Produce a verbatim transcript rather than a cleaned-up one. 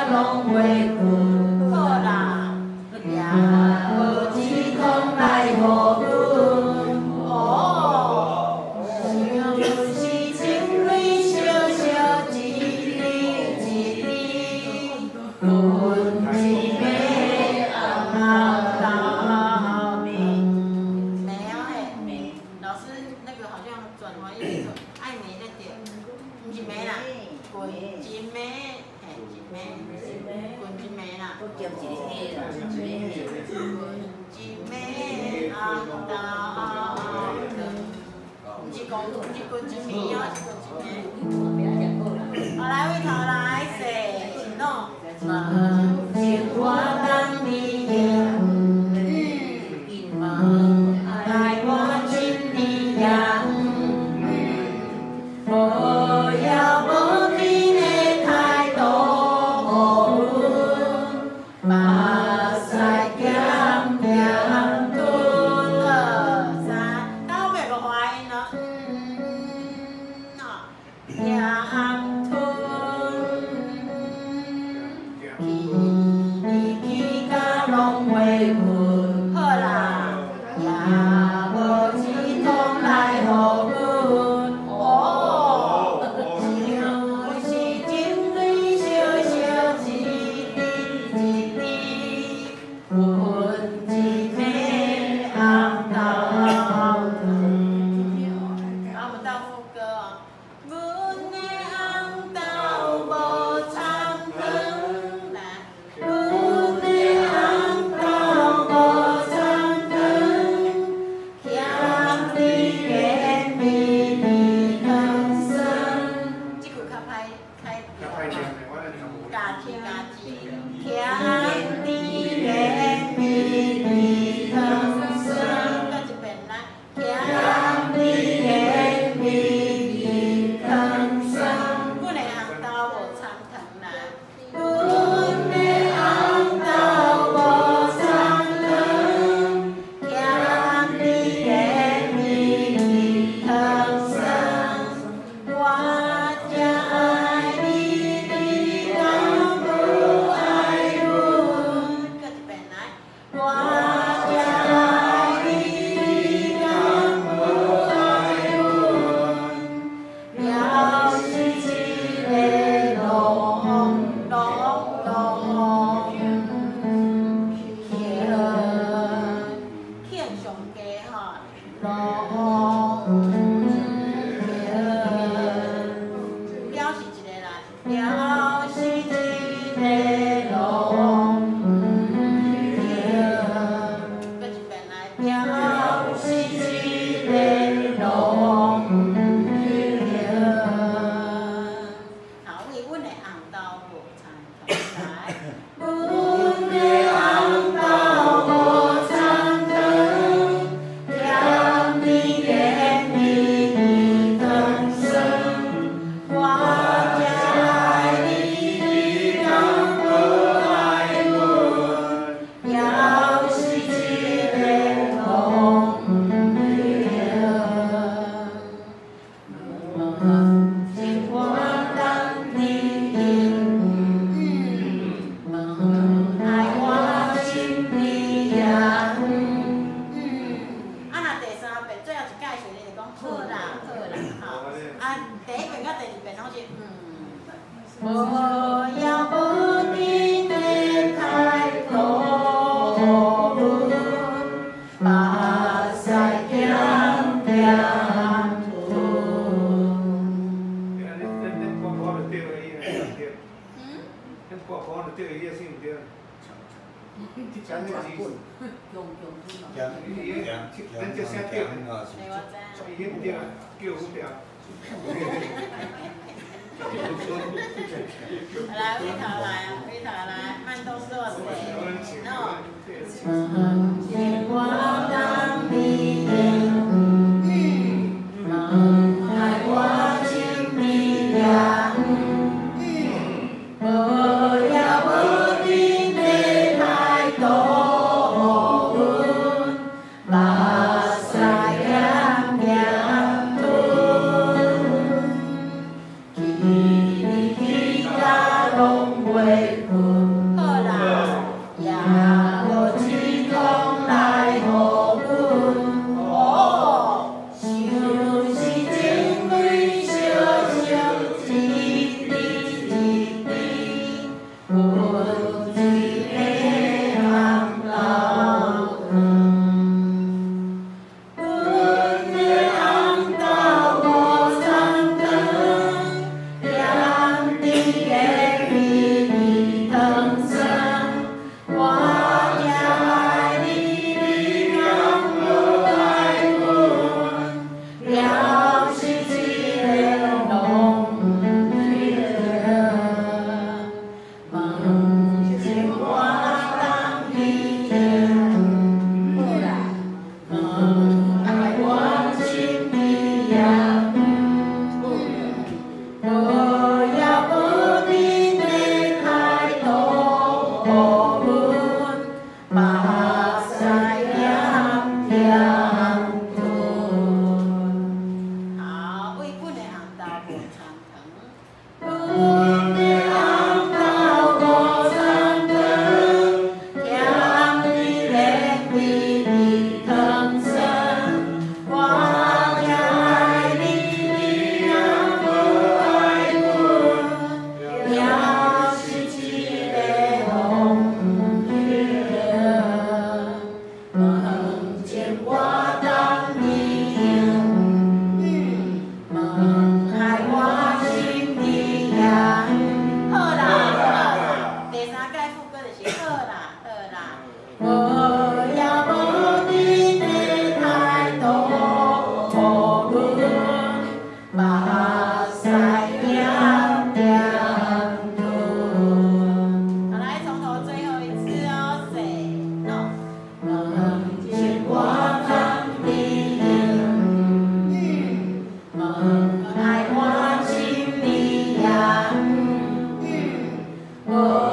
拢袂困。好啦，也无一通来予阮。哦，像是情侣小小一哩一哩，困一暝红红豆面。没有嘿，老师那个好像转华语说爱美那点，不是美啦，滚一暝，嘿一暝，滚一暝啦，滚一暝红豆汤，不是讲不是滚一暝哦，是滚一暝。好来，回头来，说是喏，问情我当你应，问爱我真理样，无要无天的态度，目屎咸咸吞二三，到后面个发音咯，嗯喏，咸吞，起起甲拢袂困，好啦，也无一通来予阮。哦，像是情侣小小一哩一哩，困一暝红豆汤。好，我们到副歌哦。阮的红豆无参汤，来，阮的红豆无参汤，咸甜咸蜜蜜汤酸。这句较歹歹加甜加甜，咸甜咸蜜蜜汤酸。再一遍来，咸甜咸蜜蜜汤酸。阮的红豆无参汤来，阮的红豆无参汤，咸甜咸蜜蜜汤酸。我只爱你，你敢不爱阮？再一遍来，我只爱你，你敢不爱阮？了是一个浪浪浪天，天上加吼，浪天，了是一个啦，了是一个浪天，再一遍来，了是一个浪天。好，为阮的红豆无参汤来，阮的红豆无参汤，咸甜咸蜜蜜汤酸。我只爱你，你敢不爱阮？要是一个浪天，情我当你应，问爱我真理样。啊，若第三遍最后一介绍，你就讲好啦，好啦，吼。啊，第一遍甲第二遍拢是嗯，无要无天的态度，目屎咸咸吞。来，回头来啊，回头来，慢动作写，喏。情我当你应，问爱我真理样，无要无天的态度，目屎咸咸吞，起起甲拢袂无